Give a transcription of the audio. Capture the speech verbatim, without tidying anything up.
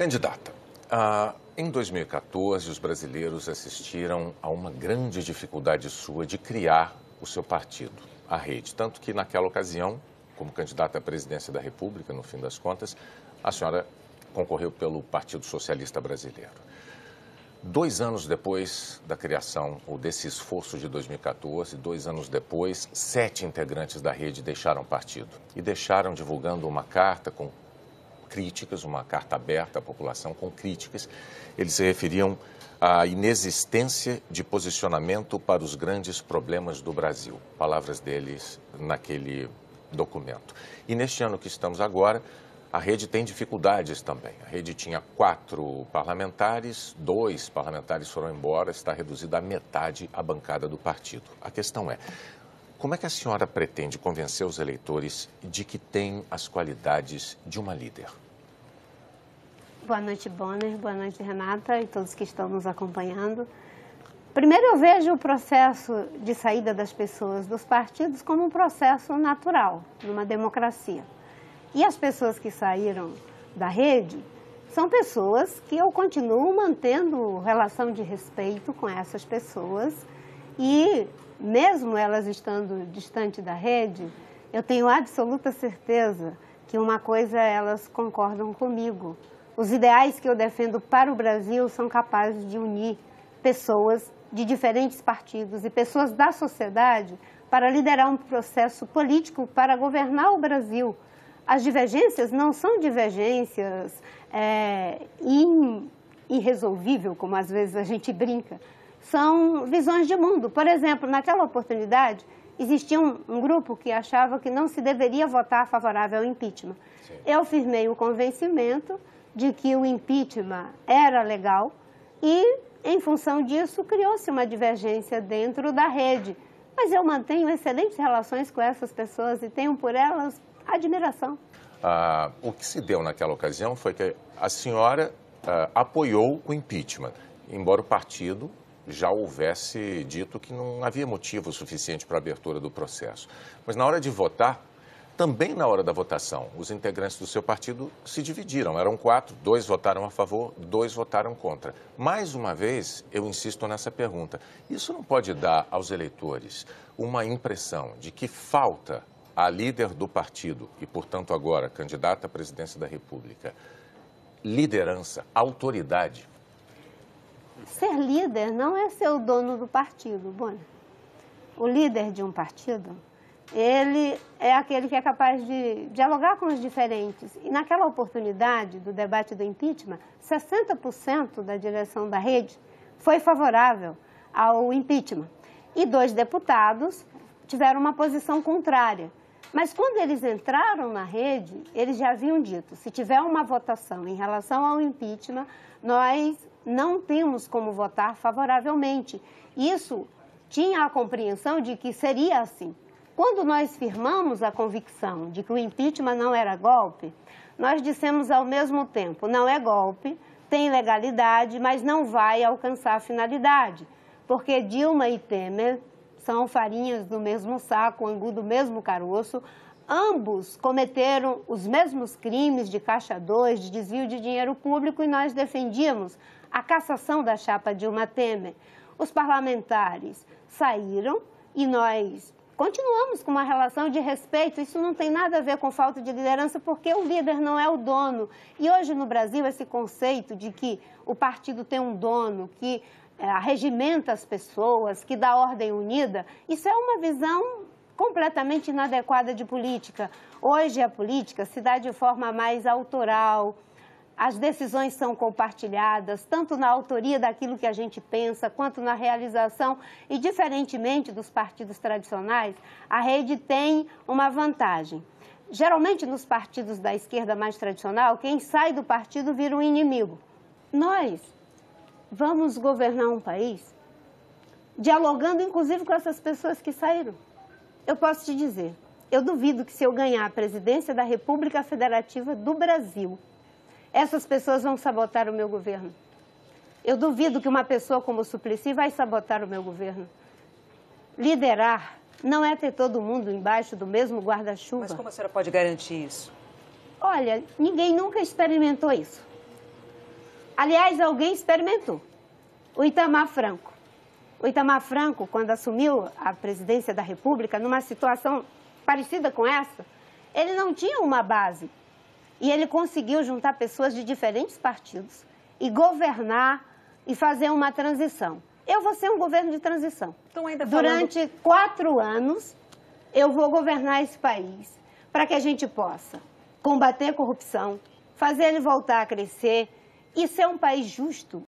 Candidata, ah, em dois mil e quatorze, os brasileiros assistiram a uma grande dificuldade sua de criar o seu partido, a Rede. Tanto que, naquela ocasião, como candidata à presidência da República, no fim das contas, a senhora concorreu pelo Partido Socialista Brasileiro. Dois anos depois da criação, ou desse esforço de dois mil e quatorze, dois anos depois, sete integrantes da Rede deixaram o partido. E deixaram divulgando uma carta com críticas, uma carta aberta à população com críticas. Eles se referiam à inexistência de posicionamento para os grandes problemas do Brasil. Palavras deles naquele documento. E neste ano que estamos agora, a Rede tem dificuldades também. A Rede tinha quatro parlamentares, dois parlamentares foram embora, está reduzida à metade a bancada do partido. A questão é, como é que a senhora pretende convencer os eleitores de que tem as qualidades de uma líder? Boa noite, Bonner. Boa noite, Renata e todos que estão nos acompanhando. Primeiro, eu vejo o processo de saída das pessoas dos partidos como um processo natural, numa democracia. E as pessoas que saíram da Rede são pessoas que eu continuo mantendo relação de respeito com essas pessoas e, mesmo elas estando distante da Rede, eu tenho absoluta certeza que uma coisa elas concordam comigo. Os ideais que eu defendo para o Brasil são capazes de unir pessoas de diferentes partidos e pessoas da sociedade para liderar um processo político para governar o Brasil. As divergências não são divergências é, in, irresolvíveis, como às vezes a gente brinca, são visões de mundo. Por exemplo, naquela oportunidade, existia um, um grupo que achava que não se deveria votar favorável ao impeachment. Sim. Eu firmei o convencimento de que o impeachment era legal e, em função disso, criou-se uma divergência dentro da Rede. Mas eu mantenho excelentes relações com essas pessoas e tenho por elas admiração. Ah, o que se deu naquela ocasião foi que a senhora ah, apoiou o impeachment, embora o partido já houvesse dito que não havia motivo suficiente para a abertura do processo. Mas na hora de votar, também na hora da votação, os integrantes do seu partido se dividiram. Eram quatro, dois votaram a favor, dois votaram contra. Mais uma vez, eu insisto nessa pergunta. Isso não pode dar aos eleitores uma impressão de que falta a líder do partido e, portanto, agora candidata à presidência da República, liderança, autoridade? Ser líder não é ser o dono do partido, Bonner. O líder de um partido, ele é aquele que é capaz de dialogar com os diferentes. E naquela oportunidade do debate do impeachment, sessenta por cento da direção da Rede foi favorável ao impeachment. E dois deputados tiveram uma posição contrária. Mas quando eles entraram na Rede, eles já haviam dito, se tiver uma votação em relação ao impeachment, nós não temos como votar favoravelmente. Isso tinha a compreensão de que seria assim. Quando nós firmamos a convicção de que o impeachment não era golpe, nós dissemos ao mesmo tempo, não é golpe, tem legalidade, mas não vai alcançar a finalidade, porque Dilma e Temer são farinhas do mesmo saco, angu do mesmo caroço. Ambos cometeram os mesmos crimes de caixa dois, de desvio de dinheiro público, e nós defendíamos a cassação da chapa Dilma Temer. Os parlamentares saíram e nós continuamos com uma relação de respeito. Isso não tem nada a ver com falta de liderança, porque o líder não é o dono. E hoje no Brasil, esse conceito de que o partido tem um dono, que É, arregimenta as pessoas, que dá ordem unida, isso é uma visão completamente inadequada de política. Hoje a política se dá de forma mais autoral, as decisões são compartilhadas, tanto na autoria daquilo que a gente pensa, quanto na realização, e diferentemente dos partidos tradicionais, a Rede tem uma vantagem. Geralmente nos partidos da esquerda mais tradicional, quem sai do partido vira um inimigo. Nós vamos governar um país dialogando, inclusive, com essas pessoas que saíram. Eu posso te dizer, eu duvido que se eu ganhar a presidência da República Federativa do Brasil, essas pessoas vão sabotar o meu governo. Eu duvido que uma pessoa como o Suplicy vai sabotar o meu governo. Liderar não é ter todo mundo embaixo do mesmo guarda-chuva. Mas como a senhora pode garantir isso? Olha, ninguém nunca experimentou isso. Aliás, alguém experimentou. O Itamar Franco. O Itamar Franco, quando assumiu a presidência da República, numa situação parecida com essa, ele não tinha uma base. E ele conseguiu juntar pessoas de diferentes partidos e governar e fazer uma transição. Eu vou ser um governo de transição. Então, ainda falando... Durante quatro anos, eu vou governar esse país para que a gente possa combater a corrupção, fazer ele voltar a crescer e ser um país justo